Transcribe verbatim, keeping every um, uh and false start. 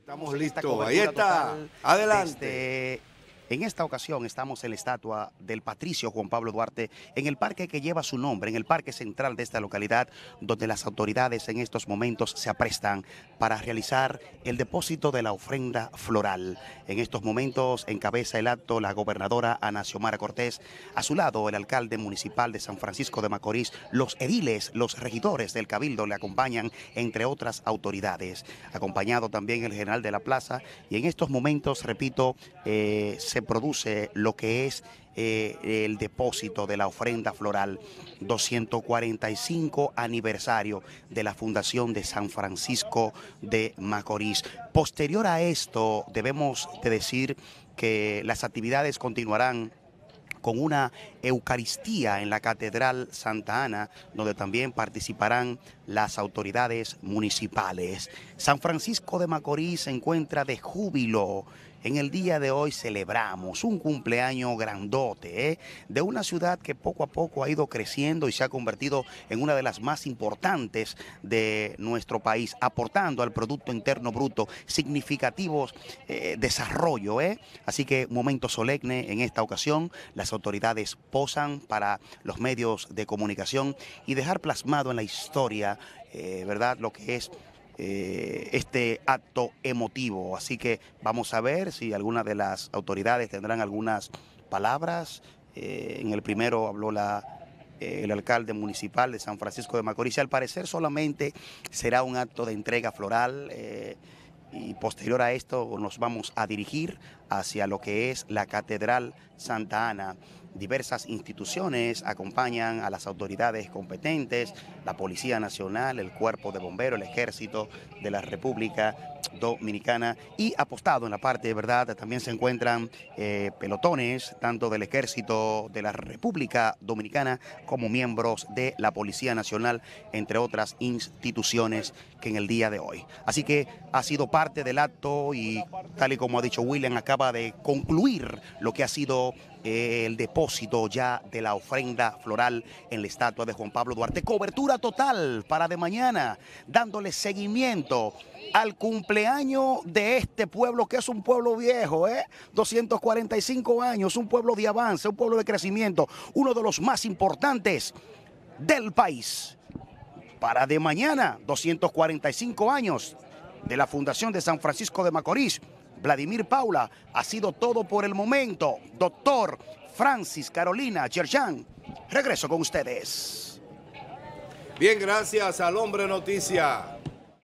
Estamos listos, ahí está, adelante. Desde, en esta ocasión estamos en la estatua del patricio Juan Pablo Duarte, en el parque que lleva su nombre, en el parque central de esta localidad, donde las autoridades en estos momentos se aprestan para realizar el depósito de la ofrenda floral. En estos momentos encabeza el acto la gobernadora Ana Xiomara Cortés, a su lado el alcalde municipal de San Francisco de Macorís, los ediles, los regidores del Cabildo le acompañan, entre otras autoridades, acompañado también el general de la plaza, y en estos momentos, repito, eh, se produce lo que es eh, el depósito de la ofrenda floral, doscientos cuarenta y cinco aniversario de la fundación de San Francisco de Macorís. Posterior a esto, debemos de decir que las actividades continuarán con una Eucaristía en la Catedral Santa Ana, donde también participarán las autoridades municipales. San Francisco de Macorís se encuentra de júbilo. En el día de hoy celebramos un cumpleaños grandote, ¿eh? de una ciudad que poco a poco ha ido creciendo y se ha convertido en una de las más importantes de nuestro país, aportando al Producto Interno Bruto significativos eh, desarrollo. ¿eh? Así que momento solemne en esta ocasión, las autoridades posan para los medios de comunicación y dejar plasmado en la historia, eh, ¿verdad?, lo que es Eh, este acto emotivo. Así que vamos a ver si alguna de las autoridades tendrán algunas palabras. Eh, en el primero habló la, eh, el alcalde municipal de San Francisco de Macorís. Al parecer solamente será un acto de entrega floral eh, y posterior a esto nos vamos a dirigir hacia lo que es la Catedral Santa Ana. Diversas instituciones acompañan a las autoridades competentes, la Policía Nacional, el Cuerpo de Bomberos, el Ejército de la República Dominicana, y apostado en la parte de verdad también se encuentran eh, pelotones tanto del Ejército de la República Dominicana como miembros de la Policía Nacional, entre otras instituciones que en el día de hoy. Así que ha sido parte del acto y tal y como ha dicho William, acaba de concluir lo que ha sido eh, el depósito ya de la ofrenda floral en la estatua de Juan Pablo Duarte. Cobertura total para de mañana, dándole seguimiento al cumpleaños de este pueblo, que es un pueblo viejo, ¿eh? doscientos cuarenta y cinco años, un pueblo de avance, un pueblo de crecimiento, uno de los más importantes del país. Para de mañana, doscientos cuarenta y cinco años de la fundación de San Francisco de Macorís. Vladimir Paula, ha sido todo por el momento. Doctor Francis Carolina Yerjan, regreso con ustedes. Bien, gracias al Hombre Noticia.